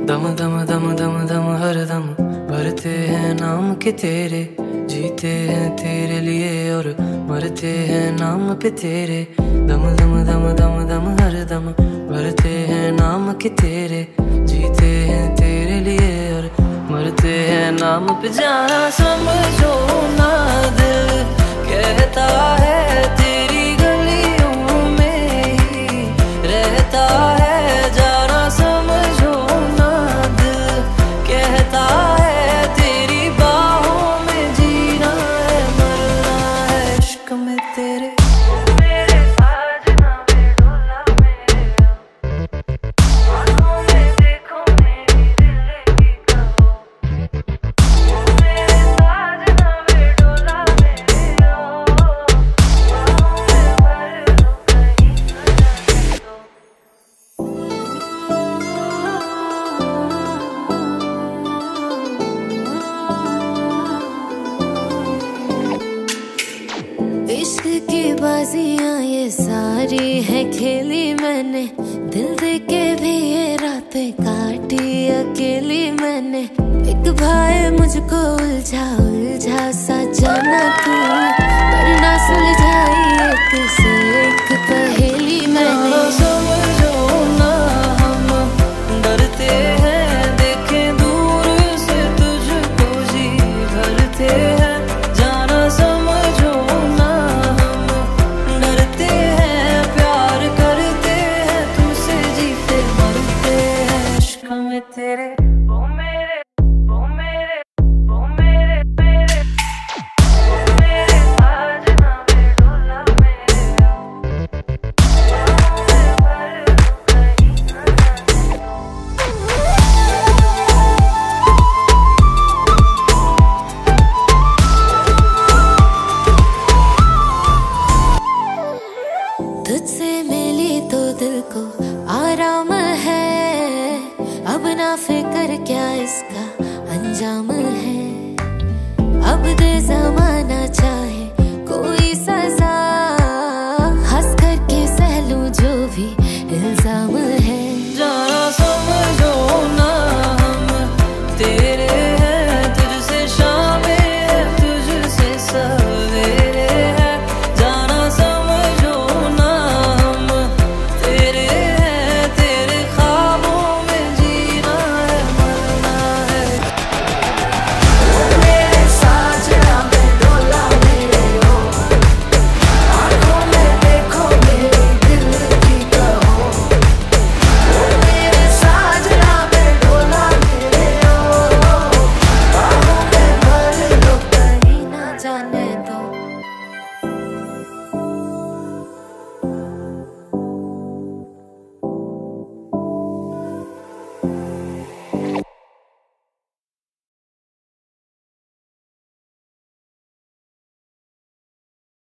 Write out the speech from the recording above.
दम दम दम दम दम हर दम भरते हैं नाम के तेरे, जीते हैं तेरे लिए और मरते हैं नाम पे तेरे। दम दम दम दम दम हर दम भरते हैं नाम के तेरे, जीते हैं तेरे लिए और मरते हैं नाम पे। जाना समझो ना दिल कहता है तेरी गलियों में ही रहता है। जाना समझो ना दिल कहता है तेरी बाहों में जीना है मरना है इश्क में तेरे। इश्क की बाजियां ये सारी है खेली मैंने, दिल दे के भी ये रातें काटी अकेली मैंने। एक भाई मुझको उलझा उलझा सा जाना तू, वरना सुलझाई एक से एक पहेली मैंने। समझो ना हम डरते हैं देखें दूर से तुझको जी भरते हैं। जाना समझो ना हम डरते हैं प्यार करते हैं तुझसे जीते मरते हैं इश्क में तेरे। ओ मेरे ओ मेरे ओ मेरे मेरे ओ मेरे साजना में डोला मेरे तुझसे मिली तो दिल को आराम है, अब ना फिक्र क्या इसका अंजाम